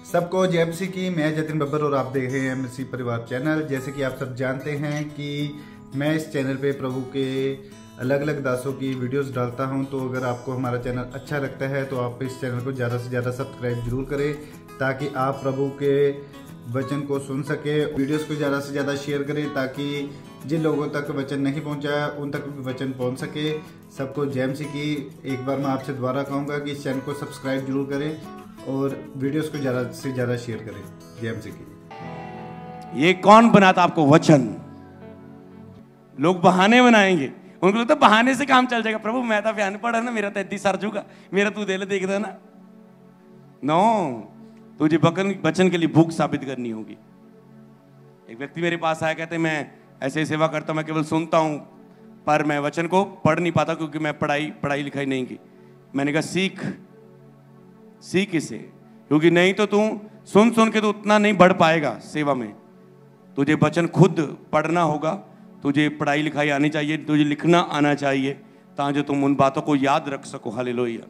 सबको जय मसीह की। मैं जतिन बब्बर और आप देख रहे हैं मसीह परिवार चैनल। जैसे कि आप सब जानते हैं कि मैं इस चैनल पे प्रभु के अलग अलग दासों की वीडियोस डालता हूं, तो अगर आपको हमारा चैनल अच्छा लगता है तो आप इस चैनल को ज़्यादा से ज़्यादा सब्सक्राइब जरूर करें, ताकि आप प्रभु के वचन को सुन सके। वीडियोस को ज़्यादा से ज़्यादा शेयर करें ताकि जिन लोगों तक वचन नहीं पहुंचा उन तक भी वचन पहुंच सके। सबको जय मसीह की। एक बार मैं आपसे दोबारा कहूँगा कि इस चैनल को सब्सक्राइब जरूर करें और वीडियोस को ज़्यादा से ज़्यादा शेयर करें। जय मसीह की। ये कौन बनाता आपको वचन? लोग बहाने बनाएंगे, उनको लगता है बहाने से काम चल जाएगा। प्रभु मैं तो बयान पढ़ा ना, मेरा तो इतनी सर जूगा, मेरा तू दे देख देना। नो, तुझे वचन के लिए भूख साबित करनी होगी। एक व्यक्ति मेरे पास आया, कहते मैं ऐसे सेवा करता हूं, मैं केवल सुनता हूं पर मैं वचन को पढ़ नहीं पाता क्योंकि मैं पढ़ाई लिखाई नहीं की। मैंने कहा सीख इसे, क्योंकि नहीं तो तू सुन के तो उतना नहीं बढ़ पाएगा सेवा में। तुझे वचन खुद पढ़ना होगा, तुझे पढ़ाई लिखाई आनी चाहिए, तुझे लिखना आना चाहिए, ताकि तुम उन बातों को याद रख सको। हालेलुया।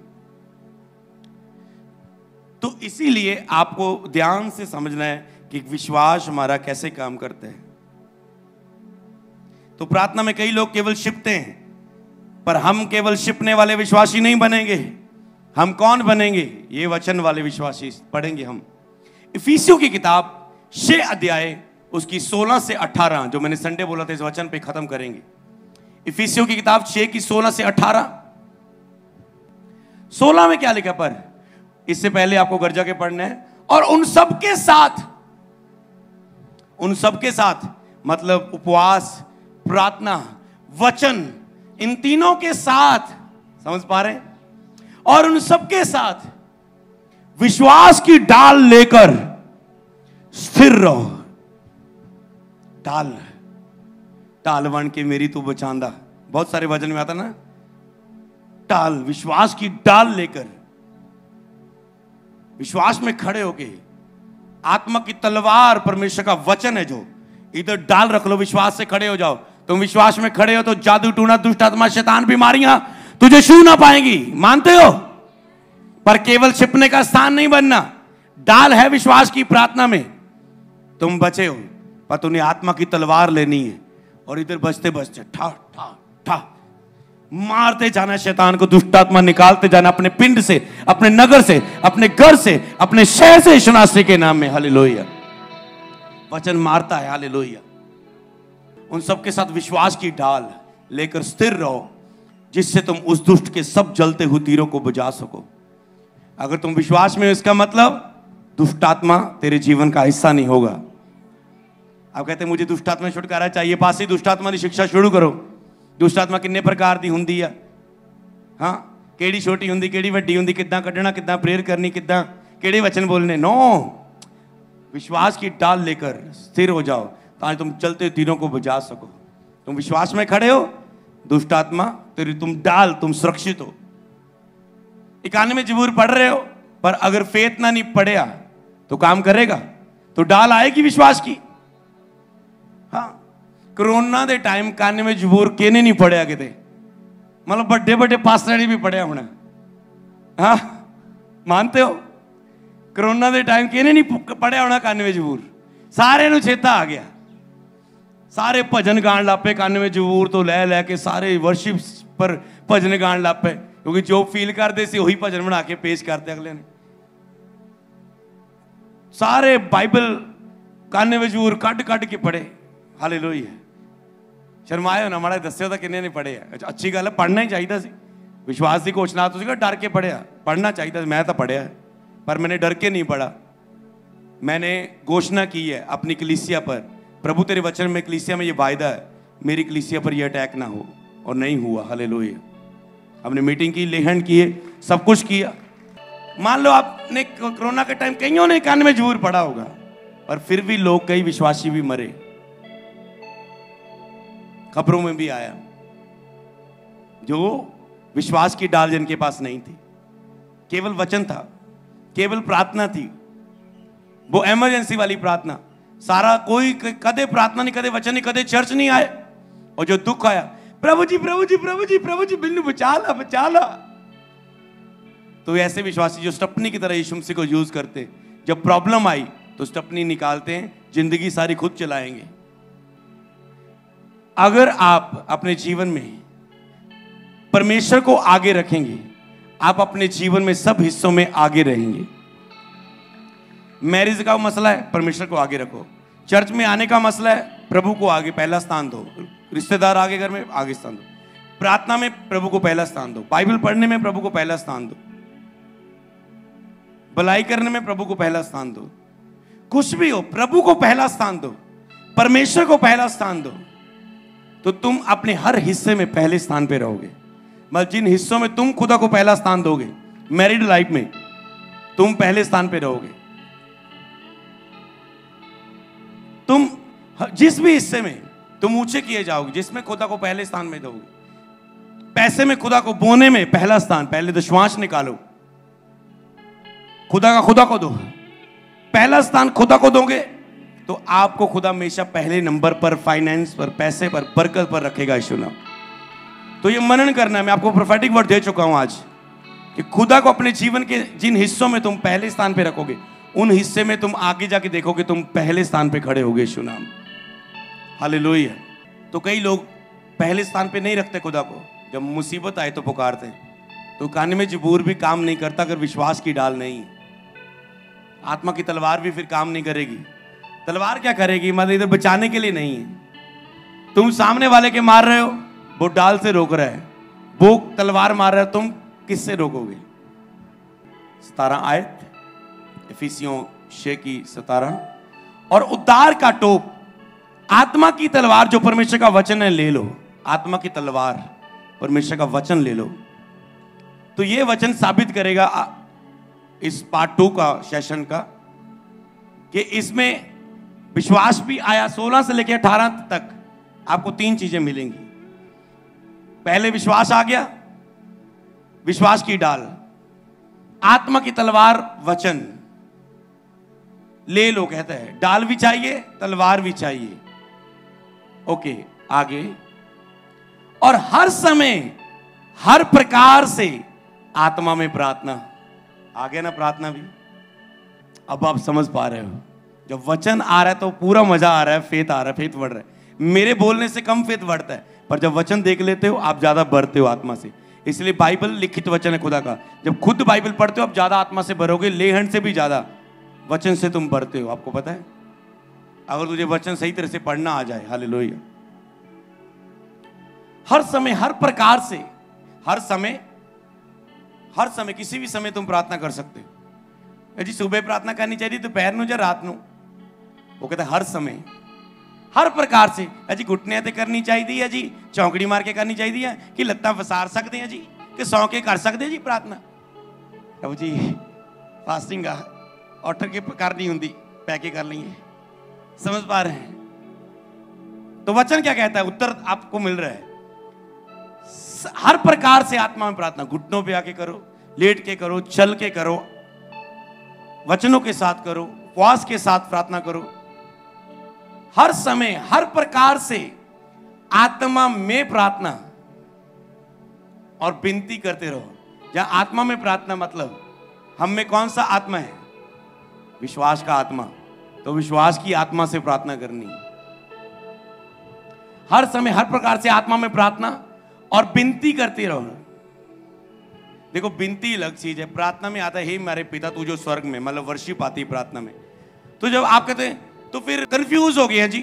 तो इसीलिए आपको ध्यान से समझना है कि विश्वास हमारा कैसे काम करता है। तो प्रार्थना में कई लोग केवल छिपते हैं, पर हम केवल छिपने वाले विश्वासी नहीं बनेंगे। हम कौन बनेंगे? ये वचन वाले विश्वासी पढ़ेंगे हम। इफिसियों की किताब 6 अध्याय उसकी 16 से 18, जो मैंने संडे बोला था इस वचन पे खत्म करेंगे। इफिसियों की किताब 6 की 16 से 18। 16 में क्या लिखा? पर इससे पहले आपको घर जाके पढ़ना है। और उन सबके साथ मतलब उपवास, प्रार्थना, वचन, इन तीनों के साथ, समझ पा रहे हैं? और उन सबके साथ विश्वास की डाल लेकर स्थिर रहो। टाल बन के मेरी तू बचांदा, बहुत सारे वचन में आता ना। टाल, विश्वास की डाल लेकर विश्वास में खड़े होके, आत्मा की तलवार परमेश्वर का वचन है, जो इधर डाल रख लो, विश्वास से खड़े हो जाओ। तुम विश्वास में खड़े हो तो जादू टूना, दुष्ट आत्मा, शैतान, बीमारियां तुझे छू ना पाएंगी। मानते हो? पर केवल छिपने का स्थान नहीं बनना। डाल है विश्वास की प्रार्थना में, तुम बचे हो, पर तुम्हें आत्मा की तलवार लेनी है और इधर बचते बचते ठा ठा ठा मारते जाना शैतान को, दुष्ट आत्मा निकालते जाना अपने पिंड से, अपने नगर से, अपने घर से, अपने शहर से, यीशु मसीह के नाम में। हालेलुया। वचन मारता है। हालेलुया। उन सबके साथ विश्वास की ढाल लेकर स्थिर रहो, जिससे तुम उस दुष्ट के सब जलते हुए तीरों को बुझा सको। अगर तुम विश्वास में हो, इसका मतलब दुष्ट आत्मा तेरे जीवन का हिस्सा नहीं होगा। आप कहते हैं मुझे दुष्ट आत्मा छुटकारा चाहिए, पास ही दुष्ट आत्मा की शिक्षा शुरू करो। दुष्ट आत्मा किन्ने प्रकार दी हुंदी है? हाँ, केड़ी छोटी हुंदी, केड़ी वड्डी हुंदी, किद्दां कड्ढना, किद्दां प्रेयर करनी, किद्दां केड़े वचन बोलने। नो, विश्वास की डाल लेकर स्थिर हो जाओ ताकि तुम चलते तीरों को बुझा सको। तुम विश्वास में खड़े हो, दुष्ट आत्मा तेरी तुम डाल, तुम सुरक्षित हो। 91 जबूर पढ़ रहे हो, पर अगर फेत ना नहीं पढ़िया तो काम करेगा? तो डाल आएगी विश्वास की। हाँ, कोरोना के टाइम 91 जबूर केने नहीं पढ़िया किते, मतलब बड़े बड़े पास्टर ने भी पढ़िया होना। हाँ, मानते हो? कोरोना के टाइम केने नहीं पढ़िया होना 91 जबूर। सारे नूं चेता आ गया, सारे भजन गाण लग पे। 91 जबूर तो लै के सारे वर्शिप पर भजन गाण लग पे, क्योंकि जो फील करते थे वही भजन बना के पेश करते अगले ने। सारे बाइबल 91 जबूर कट के पढ़े। हालेलुया। शर्माए ना माड़ा, दस्यो तो किन्ने नहीं पढ़े। अच्छी गल है, पढ़ना ही चाहिए सी। विश्वास की घोषणा तो डर के पढ़िया, पढ़ना चाहिए। मैं तो पढ़िया पर मैंने डर के नहीं पढ़ा। मैंने घोषणा की है अपनी कलीसिया पर, प्रभु तेरे वचन में कलीसिया में ये वायदा है, मेरी कलीसिया पर यह अटैक ना हो, और नहीं हुआ। हालेलुया। हमने मीटिंग की, लेहन किए, सब कुछ किया। मान लो आपने कोरोना के टाइम कईयों ने 91 जबूर पढ़ा होगा, पर फिर भी लोग, कई विश्वासी भी मरे। खबरों में भी आया, जो विश्वास की डाल जिनके पास नहीं थी, केवल वचन था, केवल प्रार्थना थी, वो इमरजेंसी वाली प्रार्थना। सारा कोई कदे प्रार्थना नहीं, कदे वचन नहीं, कदे चर्च नहीं आए। और जो दुख आया, प्रभु जी प्रभु जी प्रभु जी प्रभु जी, बिल्लू बचा ला। तो ऐसे विश्वासी जो स्टपनी की तरह यीशु मसीह को यूज करते, जब प्रॉब्लम आई तो स्टेपनी निकालते हैं, जिंदगी सारी खुद चलाएंगे। अगर आप अपने जीवन में परमेश्वर को आगे रखेंगे, आप अपने जीवन में सब हिस्सों में आगे रहेंगे। मैरिज का मसला है, परमेश्वर को आगे रखो। चर्च में आने का मसला है, प्रभु को आगे पहला स्थान दो। रिश्तेदार आगे घर में आगे स्थान दो। प्रार्थना में प्रभु को पहला स्थान दो। बाइबल पढ़ने में प्रभु को पहला स्थान दो। भलाई करने में प्रभु को पहला स्थान दो। कुछ भी हो, प्रभु को पहला स्थान दो, परमेश्वर को पहला स्थान दो, तो तुम अपने हर हिस्से में पहले स्थान पे रहोगे। मतलब जिन हिस्सों में तुम खुदा को पहला स्थान दोगे, मैरिड लाइफ में तुम पहले स्थान पे रहोगे। तुम जिस भी हिस्से में तुम ऊंचे किए जाओगे, जिसमें खुदा को पहले स्थान में दोगे। पैसे में खुदा को बोने में पहला स्थान, पहले दशमांश निकालो, खुदा को दो। पहला स्थान खुदा को दोगे तो आपको खुदा हमेशा पहले नंबर पर, फाइनेंस पर, पैसे पर, बरकत पर रखेगा। यीशु नाम। तो ये मनन करना है। मैं आपको प्रोफेटिक वर्ड दे चुका हूं आज कि खुदा को अपने जीवन के जिन हिस्सों में तुम पहले स्थान पे रखोगे, उन हिस्से में तुम आगे जाके देखोगे तुम पहले स्थान पे खड़े होगे। यीशु नाम। हालेलुया। तो कई लोग पहले स्थान पे नहीं रखते खुदा को, जब मुसीबत आए तो पुकारते हैं। तो कान में जबूर भी काम नहीं करता अगर विश्वास की डाल नहीं। आत्मा की तलवार भी फिर काम नहीं करेगी। तलवार क्या करेगी? मतलब इधर बचाने के लिए नहीं है। तुम सामने वाले के मार रहे हो, वो डाल से रोक रहा है, वो तलवार मार रहा है, तुम किससे रोकोगे? 17 आयत, इफिसियों 6 की 17। और उद्धार का टोप, आत्मा की तलवार जो परमेश्वर का वचन है, ले लो। आत्मा की तलवार परमेश्वर का वचन ले लो। तो ये वचन साबित करेगा इस पार्ट 2 का सेशन का कि इसमें विश्वास भी आया। 16 से लेकर 18 तक आपको 3 चीजें मिलेंगी। पहले विश्वास आ गया, विश्वास की डाल, आत्मा की तलवार वचन ले लो कहता है। डाल भी चाहिए, तलवार भी चाहिए। ओके, आगे। और हर समय हर प्रकार से आत्मा में प्रार्थना। आगे ना प्रार्थना भी। अब आप समझ पा रहे हो, जब वचन आ रहा है तो पूरा मजा आ रहा है, फेथ आ रहा है, फेथ बढ़ रहा है। मेरे बोलने से कम फेथ बढ़ता है, पर जब वचन देख लेते हो आप ज्यादा बढ़ते हो आत्मा से। इसलिए बाइबल लिखित वचन है खुदा का। जब खुद बाइबल पढ़ते हो आप ज्यादा आत्मा से भरोगे, लेहन से भी ज्यादा वचन से तुम बढ़ते हो। आपको पता है, अगर तुझे वचन सही तरह से पढ़ना आ जाए। हालेलुया। हर समय हर प्रकार से, हर समय किसी भी समय तुम प्रार्थना कर सकते हो। जी सुबह प्रार्थना करनी चाहिए, दोपहर ਨੂੰ ਜਾਂ रात ਨੂੰ? वो कहता है हर समय हर प्रकार से। जी घुटने ते करनी चाहिए है जी, चौंकड़ी मार के करनी चाहिए है, कि लत्तां फसार सकते हैं जी, कि सौ के कर सकते हैं जी प्रार्थना? प्रभु जी फास्टिंग उठ के करनी होंगी, पै के कर लेंगे। समझ पा रहे हैं? तो वचन क्या कहता है? उत्तर आपको मिल रहा है। हर प्रकार से आत्मा में प्रार्थना, घुटनों पे आके करो, लेट के करो, चल के करो, वचनों के साथ करो, उपवास के साथ प्रार्थना करो। हर समय हर प्रकार से आत्मा में प्रार्थना और विनती करते रहो। जहां आत्मा में प्रार्थना मतलब हम में कौन सा आत्मा है? विश्वास का आत्मा। तो विश्वास की आत्मा से प्रार्थना करनी। हर समय हर प्रकार से आत्मा में प्रार्थना और विनती करते रहो। देखो विनती अलग चीज है, प्रार्थना में आता है हे मेरे पिता तू जो स्वर्ग में, मतलब वर्शिप आती है प्रार्थना में। तो जब आप कहते हैं तो फिर कंफ्यूज हो गए हैं जी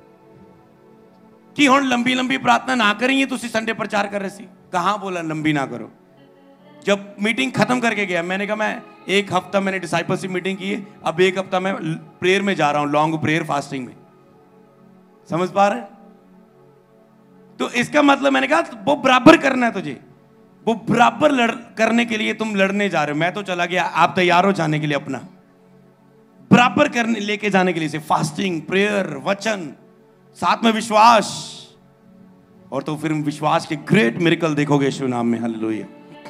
कि हुण लंबी लंबी प्रार्थना ना करिए। तुसी संडे प्रचार कर रहे सी, कहां बोला लंबी ना करो? जब मीटिंग खत्म करके गया, मैंने कहा मैं 1 हफ्ता मैंने डिसाइपलशिप मीटिंग की है, अब 1 हफ्ता मैं प्रेयर में जा रहा हूं, लॉन्ग प्रेयर फास्टिंग में। समझ पा रहे हैं? तो इसका मतलब मैंने कहा वो बराबर करना है तुझे, वो बराबर करने के लिए तुम लड़ने जा रहे हो। मैं तो चला गया, आप तैयार हो जाने के लिए, अपना बराबर करने लेके जाने के लिए से फास्टिंग, प्रेयर, वचन, साथ में विश्वास, और तो फिर विश्वास के ग्रेट मिरेकल देखोगे यीशु नाम में। हालेलुया।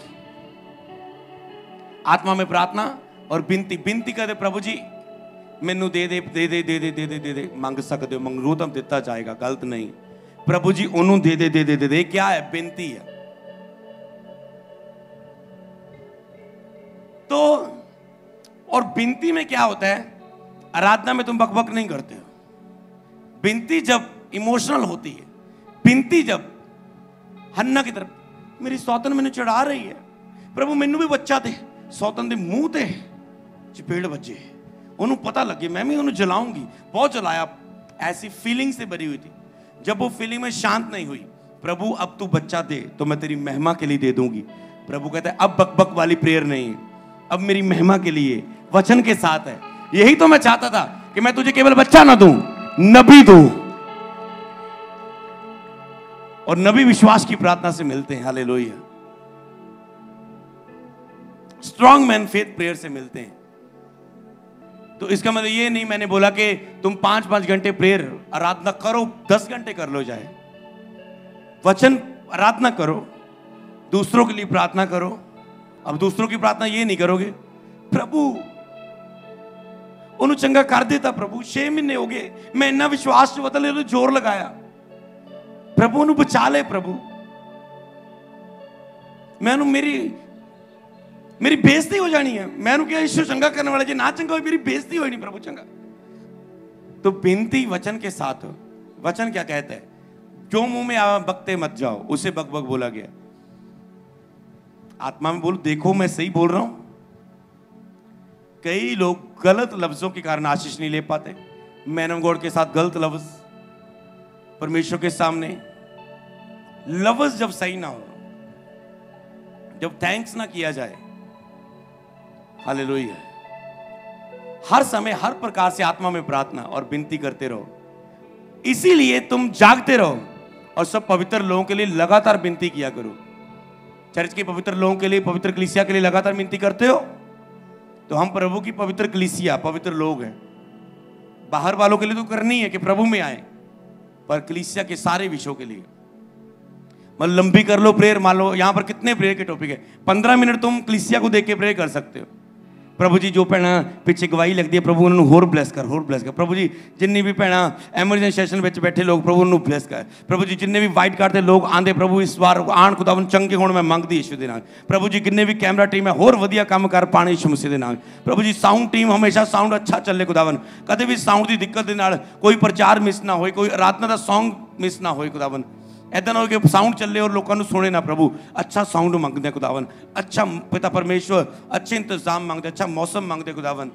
आत्मा में प्रार्थना और बिनती करते, प्रभु जी मैनू दे दे दे दे दे दे दे दे दे दे। मंग सकते हो, मंगो तो दिता जाएगा, गलत नहीं। प्रभु जी ओनू दे दे दे दे दे दे। क्या है? बिनती है। तो और विनती में क्या होता है, आराधना में तुम बकबक नहीं करते हो। विनती जब इमोशनल होती है, विनती जब हन्ना की तरफ, मेरी सौतन मैंने चढ़ा रही है, प्रभु मैनू भी बच्चा दे, सौतन दे मुंह ते चपेड़ बजे, उन्होंने पता लगे मैं भी उन्हें जलाऊंगी, बहुत जलाया, ऐसी फीलिंग से भरी हुई थी। जब वो फीलिंग में शांत नहीं हुई, प्रभु अब तू बच्चा दे तो मैं तेरी महिमा के लिए दे दूंगी। प्रभु कहता है अब बकबक वाली प्रेयर नहीं है, अब मेरी महिमा के लिए वचन के साथ है। यही तो मैं चाहता था कि मैं तुझे केवल बच्चा ना दूं, नबी दूं। और नबी विश्वास की प्रार्थना से मिलते हैं, hallelujah. Strong man faith prayer से मिलते हैं। तो इसका मतलब ये नहीं मैंने बोला कि तुम 5-5 घंटे प्रेयर आराधना करो, 10 घंटे कर लो जाए। वचन आराधना करो, दूसरों के लिए प्रार्थना करो। अब दूसरों की प्रार्थना ये नहीं करोगे, प्रभु उन्होंने चंगा कर देता, प्रभु 6 महीने हो गए मैं इन्ना विश्वास से बदले जोर लगाया, प्रभु उन्होंने बचा ले, प्रभु मैं मेरी बेइज्जती हो जानी है, मैं क्या ईश्वर चंगा करने वाला, जो ना चंगा हो मेरी बेइज्जती हो नहीं, प्रभु चंगा। तो विनती वचन के साथ हो। वचन क्या कहता है, जो मुंह में आवा बकते मत जाओ, उसे बक बक बोला गया। आत्मा में बोलो, देखो मैं सही बोल रहा हूं। कई लोग गलत लफ्जों के कारण आशीष नहीं ले पाते। मैन ऑफ गॉड के साथ गलत लफ्ज, परमेश्वर के सामने लफ्ज जब सही ना हो, जब थैंक्स ना किया जाए, हालेलुया। हर समय हर प्रकार से आत्मा में प्रार्थना और विनती करते रहो। इसीलिए तुम जागते रहो और सब पवित्र लोगों के लिए लगातार विनती किया करो। चर्च के पवित्र लोगों के लिए, पवित्र कलीसिया के लिए लगातार विनती करते हो, तो हम प्रभु की पवित्र कलीसिया, पवित्र लोग हैं। बाहर वालों के लिए तो करनी है कि प्रभु में आए, पर कलीसिया के सारे विषयों के लिए मतलब लंबी कर लो प्रेयर। मान लो यहां पर कितने प्रेयर के टॉपिक है, 15 मिनट तुम कलीसिया को देख के प्रेयर कर सकते हो। प्रभु जी जो भैन पिछे गवाही लगती है, प्रभु उन्होंने होर ब्लैस कर, होर ब्लैस कर। प्रभु जी जिन्नी भी भैन एमरजेंसी सेशन में बैठे लोग, प्रभु उन्होंने ब्लैस कर। प्रभु जी जिन्ने भी वाइट कार्ड से लोग आंदे, प्रभु इस बार आन खुदावन चंगे होने में मंगदी यीशु दे नाम। प्रभु जी किन्ने भी कैमरा टीम है होर वधिया काम कर पाने यीशु मसीह दे नाम। प्रभु जी साउंड टीम हमेशा साउंड अच्छा चले खुदावन, कदे भी साउंड की दिक्कत दे नाल कोई प्रचार मिस ना हो, कोई आराधना का सॉन्ग मिस ना हो खुदावन। ऐसा ना हो कि साउंड चले और लोगों को सुने ना। प्रभु अच्छा साउंड मांगते हैं खुदावन, अच्छा पिता परमेश्वर अच्छे इंतजाम मांगते, अच्छा मौसम मांगते खुदावन।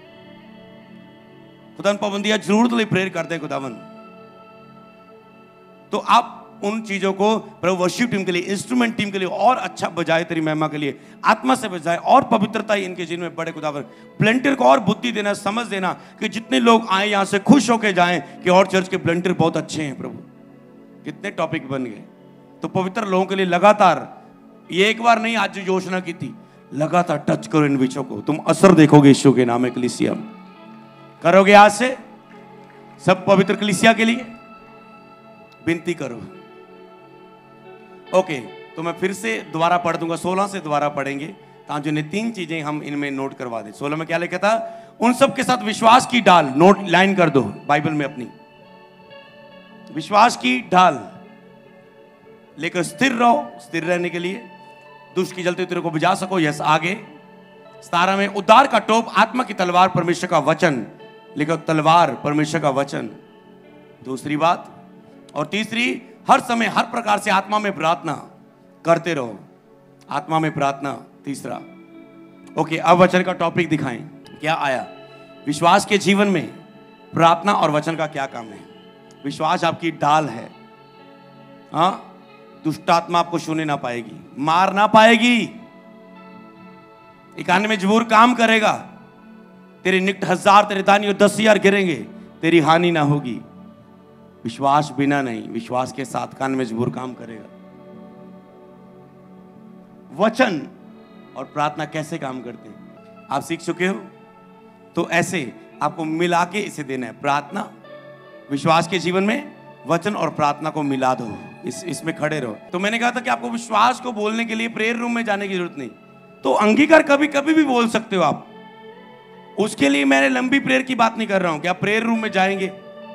खुदावन पाबंदियां जरूरत लिए प्रेयर करते हैं खुदावन। तो आप उन चीजों को प्रभु वर्शिप टीम के लिए, इंस्ट्रूमेंट टीम के लिए और अच्छा बजाए, तेरी महिमा के लिए आत्मा से बजाए और पवित्रता इनके जीवन में बढ़े खुदावन। प्लेंटर को और बुद्धि देना, समझ देना कि जितने लोग आए यहां से खुश होकर जाएं कि और चर्च के प्लेंटर बहुत अच्छे हैं। प्रभु कितने टॉपिक बन गए। तो पवित्र लोगों के लिए लगातार, ये एक बार नहीं आज जो योजना की थी, लगातार टच करो इन विषयों को, तुम असर देखोगे यीशु के नाम में। कलीसिया करोगे आज से सब पवित्र कलीसिया के लिए विनती करो। ओके, तो मैं फिर से दोबारा पढ़ दूंगा, 16 से दोबारा पढ़ेंगे ताकि जिन्हें 3 चीजें हम इनमें नोट करवा दें। 16 में क्या लिखा था, उन सब के साथ विश्वास की डाल, नोट लाइन कर दो बाइबल में अपनी, विश्वास की ढाल लेकर स्थिर रहो। स्थिर रहने के लिए दुष्ट की जलते तेरे को बुझा सको। यस आगे 17 में उद्धार का टोप, आत्मा की तलवार परमेश्वर का वचन, लेकर तलवार परमेश्वर का वचन, दूसरी बात। और तीसरी, हर समय हर प्रकार से आत्मा में प्रार्थना करते रहो, आत्मा में प्रार्थना, तीसरा। ओके, अब वचन का टॉपिक दिखाएं क्या आया। विश्वास के जीवन में प्रार्थना और वचन का क्या काम है। विश्वास आपकी ढाल है। हाँ, दुष्ट आत्मा आपको छूने ना पाएगी, मार ना पाएगी, इकाने में जबूर काम करेगा। तेरे निकट 1000 तेरे दानी और 10,000 गिरेंगे, तेरी हानि ना होगी। विश्वास बिना नहीं, विश्वास के साथ कान में जबूर काम करेगा। वचन और प्रार्थना कैसे काम करते हैं आप सीख चुके हो, तो ऐसे आपको मिला के इसे देना है। प्रार्थना, विश्वास के जीवन में वचन और प्रार्थना को मिला दो, इसमें खड़े रहो। तो मैंने कहा था कि आपको विश्वास को बोलने के लिए प्रेयर रूम में जाने की जरूरत नहीं, तो अंगीकार कभी कभी भी बोल सकते हो आप। उसके लिए मैंने लंबी प्रेयर की बात नहीं कर रहा हूं कि आप प्रेयर रूम में जाएंगे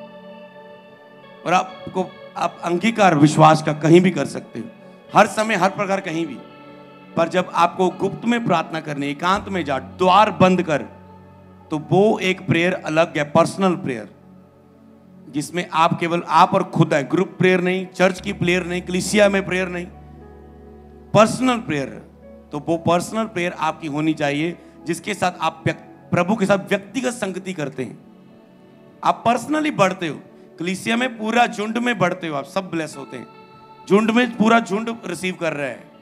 और आप अंगीकार विश्वास का कहीं भी कर सकते हो, हर समय हर प्रकार कहीं भी। पर जब आपको गुप्त में प्रार्थना करनी, एकांत में जा, द्वार बंद कर, तो वो एक प्रेयर अलग है, पर्सनल प्रेयर, जिसमें आप केवल आप और खुद है, ग्रुप प्रेयर नहीं, चर्च की प्रेयर नहीं, कलीसिया में प्रेयर नहीं, पर्सनल प्रेयर। तो वो पर्सनल प्रेयर आपकी होनी चाहिए, जिसके साथ आप प्रभु के साथ व्यक्तिगत संगति करते हैं। आप पर्सनली बढ़ते हो, कलीसिया में पूरा झुंड में बढ़ते हो, आप सब ब्लेस होते हैं, झुंड में पूरा झुंड रिसीव कर रहा है।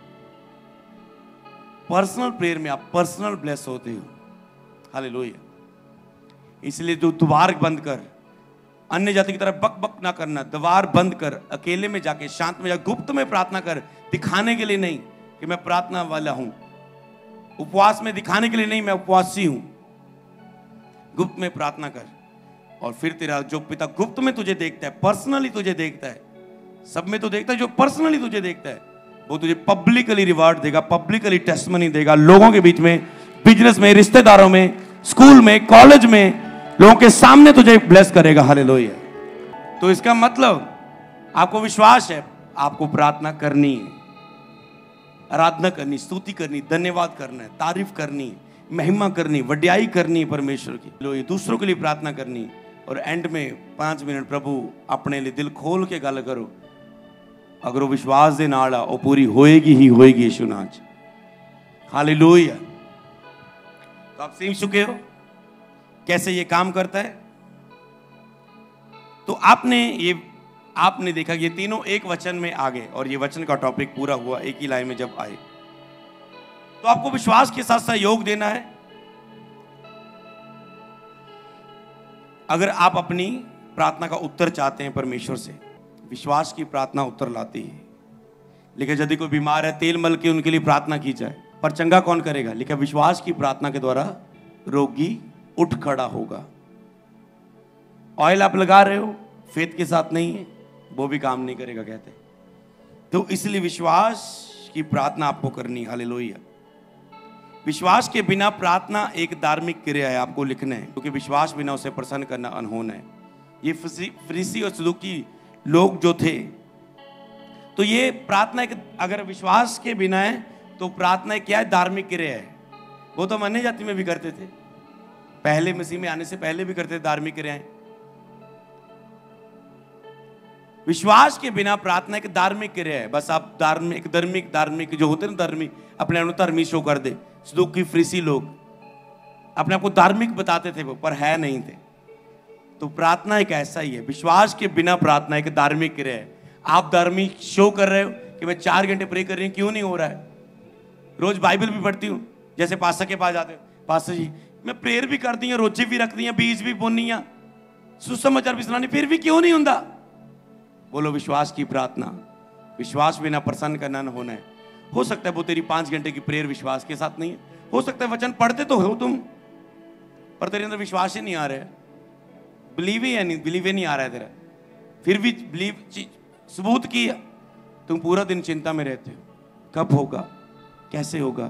पर्सनल प्रेयर में आप पर्सनल ब्लेस होते हो। हालेलुया। इसलिए जो द्वार बंद कर, अन्य जाति की तरह बक बक ना करना, द्वार बंद कर, अकेले में जाके शांत में जाके गुप्त में प्रार्थना कर, दिखाने के लिए नहीं कि मैं प्रार्थना वाला हूं, उपवास में दिखाने के लिए नहीं मैं उपवासी हूं, गुप्त में प्रार्थना कर। और फिर तेरा जो पिता गुप्त में तुझे देखता है, पर्सनली तुझे देखता है, सब में तो देखता है, जो पर्सनली तुझे देखता है वो तुझे पब्लिकली रिवार्ड देगा, पब्लिकली टेस्टमनी देगा, लोगों के बीच में, बिजनेस में, रिश्तेदारों में, स्कूल में, कॉलेज में, लोगों के सामने तुझे ब्लेस करेगा। हालेलुया। तो इसका मतलब आपको विश्वास है, आपको प्रार्थना करनी है, आराधना करनी, स्तुति करनी, धन्यवाद करना है, तारीफ करनी, महिमा करनी, वड्याई करनी परमेश्वर की, लो दूसरों के लिए प्रार्थना करनी। और एंड में 5 मिनट प्रभु अपने लिए दिल खोल के गल करो। अगर वो विश्वास दे नाल वो पूरी होएगी ही होएगी यीशु नाम च। हालेलुया। तो आप सीख चुके हो कैसे ये काम करता है। तो आपने देखा ये तीनों एक वचन में आ गए और ये वचन का टॉपिक पूरा हुआ एक ही लाइन में जब आए। तो आपको विश्वास के साथ सहयोग देना है। अगर आप अपनी प्रार्थना का उत्तर चाहते हैं परमेश्वर से, विश्वास की प्रार्थना उत्तर लाती है। लेकिन यदि कोई बीमार है, तेल मल के उनके लिए प्रार्थना की जाए, पर चंगा कौन करेगा? लेकिन विश्वास की प्रार्थना के द्वारा रोगी उठ खड़ा होगा। ऑयल आप लगा रहे हो, फेथ के साथ नहीं है, वो भी काम नहीं करेगा कहते। तो इसलिए विश्वास की प्रार्थना आपको करनी। हालेलुया। विश्वास के बिना प्रार्थना एक धार्मिक क्रिया है, आपको लिखना है, क्योंकि विश्वास बिना उसे प्रसन्न करना अनहोना है। ये फरीसी और सदूकी लोग जो थे, तो ये प्रार्थना एक, अगर विश्वास के बिना है तो प्रार्थना क्या है? धार्मिक क्रिया है। वो तो अन्य जाति में भी करते थे, पहले मसीह में आने से पहले भी करते थे धार्मिक क्रियाएं। विश्वास के बिना प्रार्थना एक धार्मिक क्रिया है। बस आप धार्मिक जो होते हैं ना, धार्मिक अपने आप धर्मी शो कर दे। सदूकी फरीसी लोग अपने आप को धार्मिक बताते थे वो, पर है नहीं थे। तो प्रार्थना एक ऐसा ही है, विश्वास के बिना प्रार्थना एक धार्मिक क्रिया है। आप धार्मिक शो कर रहे हो कि मैं 4 घंटे प्रे कर रही हूं, क्यों नहीं हो रहा है? रोज बाइबल भी पढ़ती हूं, जैसे पास्टर के पास जाते हो, पास्टर जी मैं प्रेयर भी कर दी है, रोजे भी रख दी है, बीज भी बोनी है, सुसमाचार भी सुनानी, फिर भी क्यों नहीं होता? बोलो विश्वास की प्रार्थना, विश्वास बिना प्रसन्न करना न होना है। हो सकता है वो तेरी 5 घंटे की प्रेयर विश्वास के साथ नहीं है, हो सकता है वचन पढ़ते तो हो तुम, पर तेरे अंदर विश्वास ही नहीं आ रहा है, बिलीव ही नहीं आ रहा है तेरा। फिर भी बिलीव सबूत किया, तुम पूरा दिन चिंता में रहते हो, कब होगा, कैसे होगा,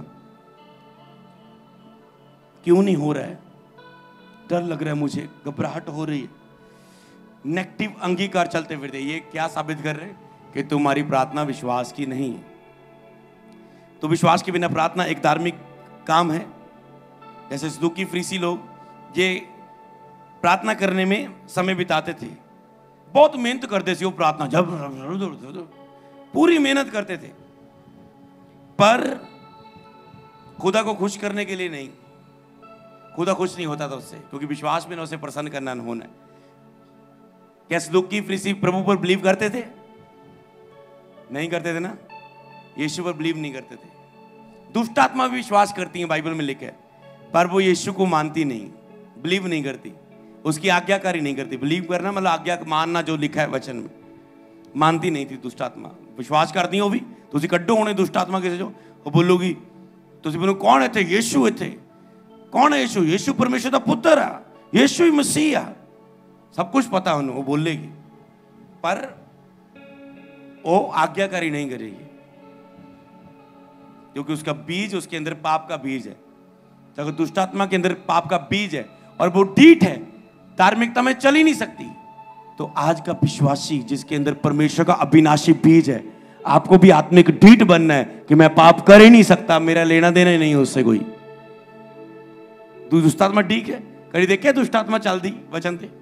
क्यों नहीं हो रहा है, डर लग रहा है मुझे, घबराहट हो रही है, नेगेटिव अंगीकार चलते फिरते। ये क्या साबित कर रहे हैं? कि तुम्हारी प्रार्थना विश्वास की नहीं है। तो विश्वास के बिना प्रार्थना एक धार्मिक काम है। जैसे सदूकी फरीसी लोग ये प्रार्थना करने में समय बिताते थे, बहुत मेहनत करते थे वो प्रार्थना, जब पूरी मेहनत करते थे, पर खुदा को खुश करने के लिए नहीं। खुदा खुश नहीं होता था उससे, क्योंकि विश्वास में ना उसे प्रसन्न करना न होना। क्या सदूकी फरीसी प्रभु पर बिलीव करते थे? नहीं करते थे ना, यीशु पर बिलीव नहीं करते थे। दुष्ट आत्मा भी विश्वास करती है, बाइबल में लिखा है, पर वो यीशु को मानती नहीं, बिलीव नहीं करती, उसकी आज्ञाकारी नहीं करती। बिलीव करना मतलब आज्ञा मानना, जो लिखा है वचन में, मानती नहीं थी दुष्ट आत्मा। विश्वास करती हो भी तुसी कड्डो होने दुष्ट आत्मा किसे जो वो बोलोगी, तुसी बोलो कौन है थे? यीशु है थे। कौन है यीशु? यीशु परमेश्वर का पुत्र है, यीशु ही मसीह है, सब कुछ पता है उन्हें, वो बोलेगी, पर वो आज्ञाकारी नहीं करेगी, क्योंकि उसका बीज, उसके अंदर पाप का बीज है। अगर दुष्ट आत्मा के अंदर पाप का बीज है और वो डीठ है, धार्मिकता में चल ही नहीं सकती। तो आज का विश्वासी जिसके अंदर परमेश्वर का अविनाशी बीज है, आपको भी आत्मिक डीठ बनना है कि मैं पाप कर ही नहीं सकता, मेरा लेना देना ही नहीं है उससे कोई। दुष्ट आत्मा ठीक है, कड़ी देखे दुष्ट आत्मा चल दी वचन ते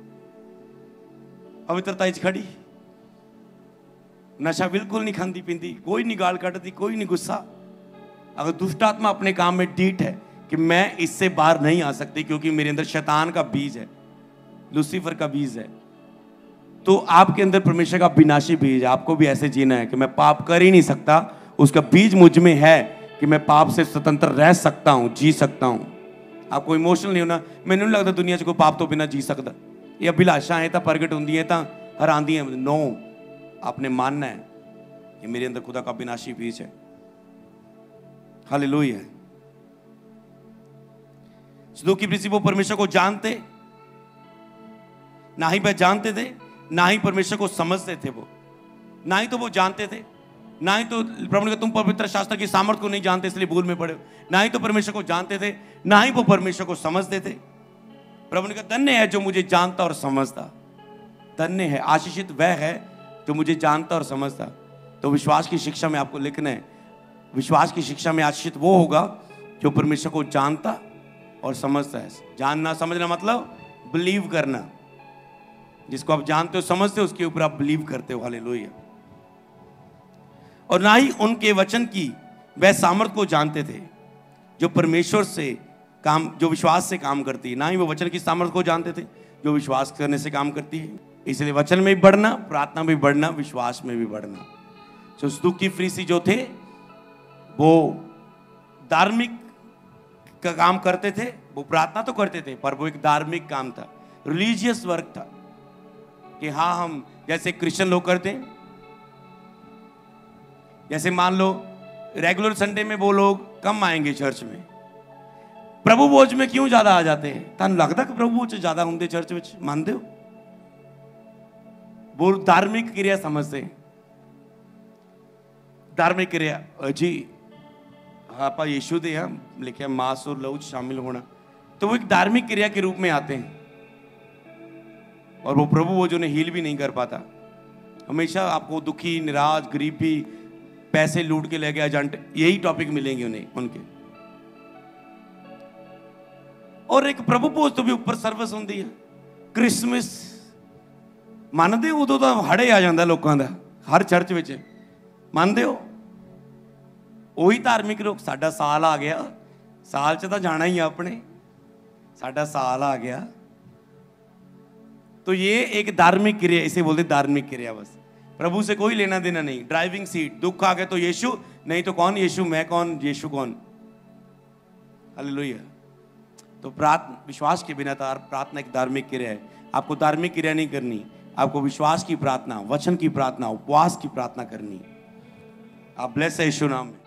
पवित्रता च खड़ी, नशा बिल्कुल नहीं खाती पींदी, कोई नहीं गाल कटती, कोई नहीं गुस्सा। अगर दुष्ट आत्मा अपने काम में डीठ है कि मैं इससे बाहर नहीं आ सकती क्योंकि मेरे अंदर शैतान का बीज है, लूसीफर का बीज है, तो आपके अंदर परमेश्वर का विनाशी बीज है। आपको भी ऐसे जीना है कि मैं पाप कर ही नहीं सकता, उसका बीज मुझ में है कि मैं पाप से स्वतंत्र रह सकता हूं, जी सकता हूं। आपको इमोशनल नहीं होना। मैंने नहीं लगता दुनिया च कोई पाप तो बिना जी सकता। ये अभिलाषाएं तो प्रगट होंगी तो हरांदी है। नो, आपने मानना है कि मेरे अंदर खुदा का विनाशी बीज है। हालेलुया। सदूकी फरीसी वो परमेश्वर को जानते ना ही पहचानते थे, ना ही परमेश्वर को समझते थे। वो ना ही तो वो जानते थे, ना ही तो प्रभु ने कहा तुम पवित्र शास्त्र की सामर्थ को नहीं जानते इसलिए भूल में पड़े। ना ही तो परमेश्वर को जानते थे, ना ही वो परमेश्वर को समझते थे। प्रभु ने कहा धन्य है जो मुझे जानता और समझता। धन्य है, आशीषित वह है जो मुझे जानता और समझता। तो विश्वास की शिक्षा में आपको लिखना है, विश्वास की शिक्षा में आशीषित वो होगा जो परमेश्वर को जानता और समझता है। जानना समझना मतलब बिलीव करना। जिसको आप जानते हो समझते हो उसके ऊपर आप बिलीव करते हो। हालेलुया। और ना ही उनके वचन की वह सामर्थ को जानते थे जो परमेश्वर से काम, जो विश्वास से काम करती है। ना ही वो वचन की सामर्थ को जानते थे जो विश्वास करने से काम करती है। इसलिए वचन में भी बढ़ना, प्रार्थना में भी बढ़ना, विश्वास में भी बढ़ना। तो सदूकी फरीसी जो थे वो धार्मिक का काम करते थे, वो प्रार्थना तो करते थे पर वो एक धार्मिक काम था, रिलीजियस वर्क था कि हाँ हम जैसे क्रिश्चियन लोग करते हैं। जैसे मान लो रेगुलर संडे में वो लोग कम आएंगे चर्च में, प्रभु भोज में क्यों ज्यादा आ जाते हैं? तन लगता कि प्रभु भोज ज्यादा होंगे चर्च में, मानते हो? वो धार्मिक क्रिया समझते हैं। धार्मिक क्रिया जी आप यीशु दे लिखे मांस और लहू शामिल होना, तो वो एक धार्मिक क्रिया के रूप में आते हैं और वो प्रभु वो जो उन्हें हील भी नहीं कर पाता। हमेशा आपको दुखी, निराश, गरीबी, पैसे लूट के ले गया एजेंट, यही टॉपिक मिलेंगे उन्हें उनके। और एक प्रभु भोज तो भी ऊपर सर्विस होती है। क्रिसमस मानते हो? उदों तो हड़े आ जाता लोगों का हर चर्च में, मानते हो? वही धार्मिक लोग, साडा साल आ गया, साल च तो जाना ही है अपने, साडा साल आ गया। तो ये एक धार्मिक क्रिया, इसे बोलते धार्मिक क्रिया। बस प्रभु से कोई लेना देना नहीं। ड्राइविंग सीट, दुख आ गया तो यीशु, नहीं तो कौन यीशु, मैं कौन, यीशु कौन। हालेलुया। तो प्रार्थना, विश्वास के बिना प्रार्थना एक धार्मिक क्रिया है। आपको धार्मिक क्रिया नहीं करनी, आपको विश्वास की प्रार्थना, वचन की प्रार्थना, उपवास की प्रार्थना करनी। आप ब्लेस है यीशु नाम में।